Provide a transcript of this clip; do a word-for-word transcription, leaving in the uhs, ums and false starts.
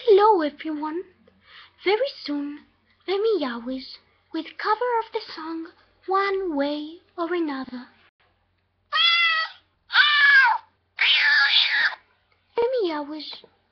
Hello everyone! Very soon, the MEOWIS with cover of the song One Way or Another. The MEOWIS